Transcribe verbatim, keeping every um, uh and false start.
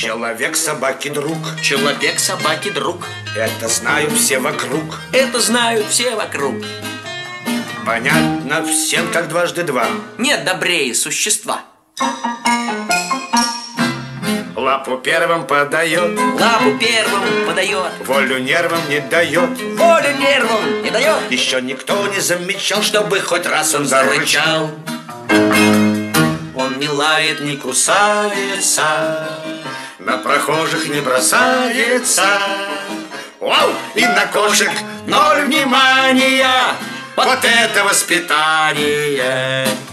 Человек собаки друг. Человек собаки друг. Это знают все вокруг. Это знают все вокруг. Понятно всем, как дважды два. Нет добрее существа. Лапу первым подает. Лапу первым подает. Волю нервам не дает. Волю нервам не дает. Еще никто не замечал, Чтобы хоть раз он зарычал. Он не лает, не кусается, на прохожих не бросается. Вау! И на кошек ноль внимания. Вот это воспитание!